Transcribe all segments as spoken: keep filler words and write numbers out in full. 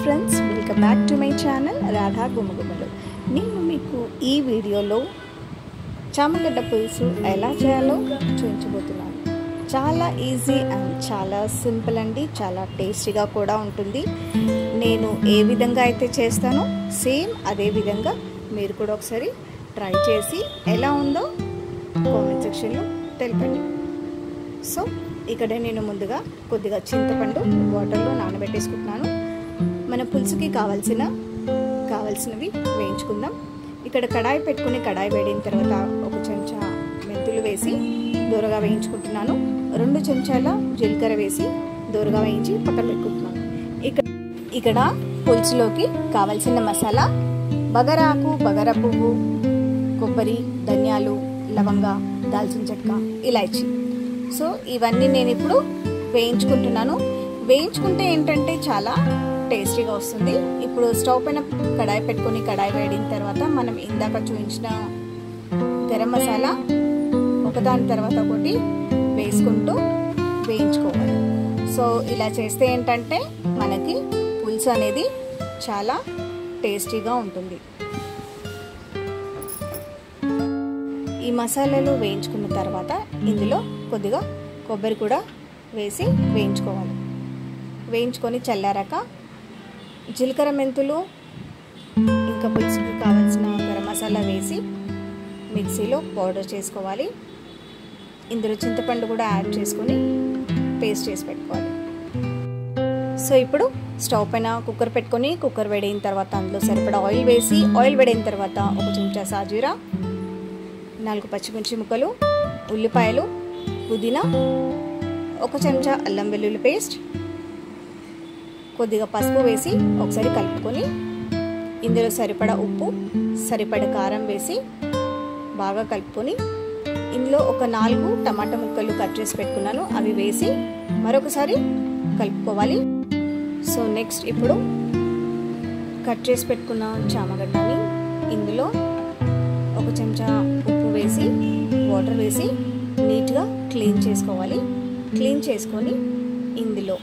Friends, welcome back to my channel Radha గుమగుమలు. నేను మీకు ఈ వీడియోలో చామగడ్డ పులుసు ఎలా చేయాలో చూపించబోతున్నాను. చాలా ఈజీ అండ్ చాలా సింపుల్ అండి. చాలా టేస్టీగా కూడా ఉంటుంది. నేను ఏ విధంగా అయితే చేస్తానో సేమ్ అదే విధంగా మీరు కూడా ఒకసారి ట్రై చేసి ఎలా ఉందో కామెంట్ సెక్షన్లో తెలపండి. సో ఇక్కడ నేను ముందుగా కొద్దిగా చింతపండు వాటర్లో నానబెట్టేసుకుంటున్నాను. మన పులుసుకి కావాల్సిన కావాల్సినవి వేయించుకుందాం. ఇక్కడ కడాయి పెట్టుకుని కడాయి వేడిన తర్వాత ఒక చెంచా మెంతులు వేసి దూరగా వేయించుకుంటున్నాను. రెండు చెంచాల జీలకర్ర వేసి దూరగా వేయించి పక్కన పెట్టుకుంటున్నాను. ఇక్కడ ఇక్కడ పులుసులోకి కావాల్సిన మసాలా బగరాకు, బగర పువ్వు, కొబ్బరి, ధనియాలు, లవంగ, దాల్చిన చెక్క, ఇలాచి. సో ఇవన్నీ నేను ఇప్పుడు వేయించుకుంటున్నాను. వేయించుకుంటే ఏంటంటే చాలా టేస్టీగా వస్తుంది. ఇప్పుడు స్టవ్ పైన కడాయి పెట్టుకొని కడాయి వేడిన తర్వాత మనం ఇందాక చూపించిన గరం మసాలా ఒకదాని తర్వాత ఒకటి వేసుకుంటూ వేయించుకోవాలి. సో ఇలా చేస్తే ఏంటంటే మనకి పులుసు అనేది చాలా టేస్టీగా ఉంటుంది. ఈ మసాలాలు వేయించుకున్న తర్వాత ఇందులో కొద్దిగా కొబ్బరి కూడా వేసి వేయించుకోవాలి. వేయించుకొని చల్లారాక జీలకర్ర, మెంతులు, ఇంకా పులుసుకి కావాల్సిన గరం మసాలా వేసి మిక్సీలో పౌడర్ చేసుకోవాలి. ఇందులో చింతపండు కూడా యాడ్ చేసుకొని పేస్ట్ చేసి పెట్టుకోవాలి. సో ఇప్పుడు స్టవ్ పైన కుక్కర్ పెట్టుకొని కుక్కర్ వేడిన తర్వాత అందులో సరిపడా ఆయిల్ వేసి ఆయిల్ వేడిన తర్వాత ఒక చెంచా సాజీరా, నాలుగు పచ్చిమిర్చి ముక్కలు, ఉల్లిపాయలు, పుదీనా, ఒక చెంచా అల్లం వెల్లుల్లి పేస్ట్, కొద్దిగా పసుపు వేసి ఒకసారి కలుపుకొని ఇందులో సరిపడా ఉప్పు, సరిపడా కారం వేసి బాగా కలుపుకొని ఇందులో ఒక నాలుగు టమాటా ముక్కలు కట్ చేసి పెట్టుకున్నాను, అవి వేసి మరొకసారి కలుపుకోవాలి. సో నెక్స్ట్ ఇప్పుడు కట్ చేసి పెట్టుకున్న చామగడ్డని ఇందులో ఒక చెంచా ఉప్పు వేసి వాటర్ వేసి నీట్గా క్లీన్ చేసుకోవాలి. క్లీన్ చేసుకొని ఇందులో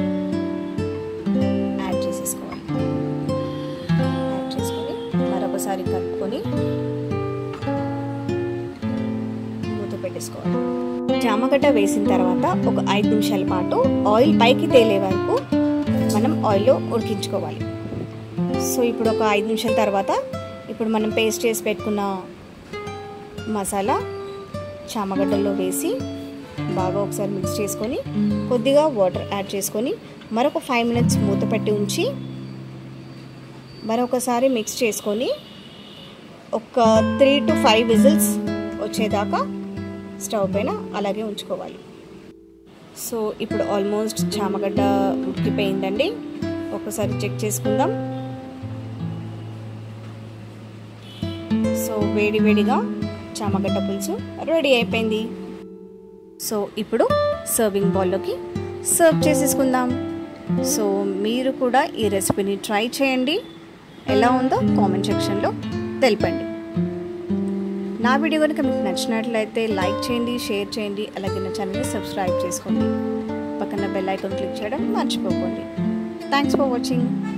యాడ్ చేసేసుకోవాలి. యాడ్ చేసుకొని మరొకసారి కలుపుకొని మూత పెట్టేసుకోవాలి. చామగడ్డ వేసిన తర్వాత ఒక ఐదు నిమిషాల పాటు ఆయిల్ పైకి తేలే వరకు మనం ఆయిల్లో ఉడికించుకోవాలి. సో ఇప్పుడు ఒక ఐదు నిమిషాల తర్వాత ఇప్పుడు మనం పేస్ట్ చేసి పెట్టుకున్న మసాలా చామగడ్డల్లో వేసి బాగా ఒకసారి మిక్స్ చేసుకొని కొద్దిగా వాటర్ యాడ్ చేసుకొని మరొక ఫైవ్ మినిట్స్ మూత పెట్టి ఉంచి మరొకసారి మిక్స్ చేసుకొని ఒక త్రీ టు ఫైవ్ విజిల్స్ వచ్చేదాకా స్టవ్ పైన అలాగే ఉంచుకోవాలి. సో ఇప్పుడు ఆల్మోస్ట్ చామగడ్డ ఉడికిపోయిందండి. ఒకసారి చెక్ చేసుకుందాం. సో వేడి వేడిగా చామగడ్డ పులుసు రెడీ అయిపోయింది. సో ఇప్పుడు సర్వింగ్ బౌల్లోకి సర్వ్ చేసేసుకుందాం. సో మీరు కూడా ఈ రెసిపీని ట్రై చేయండి. ఎలా ఉందో కామెంట్ సెక్షన్లో తెలపండి. నా వీడియో కనుక మీకు నచ్చినట్లయితే లైక్ చేయండి, షేర్ చేయండి, అలాగే నా ఛానల్ని సబ్స్క్రైబ్ చేసుకోండి. పక్కన బెల్ ఐకాన్ క్లిక్ చేయడం మర్చిపోకండి. Thanks for watching.